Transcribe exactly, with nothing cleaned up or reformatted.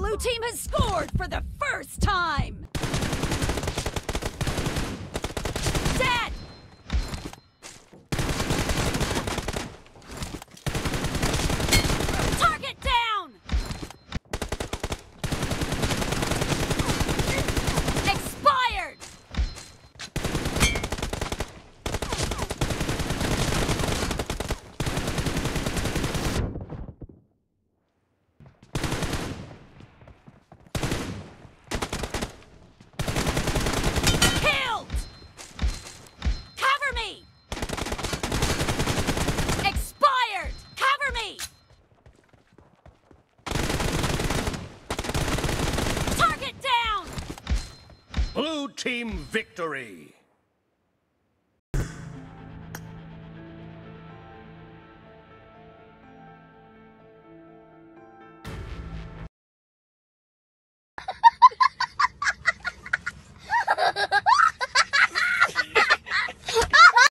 Blue team has scored for the first time! Dead! Target down! Expired! Blue team victory!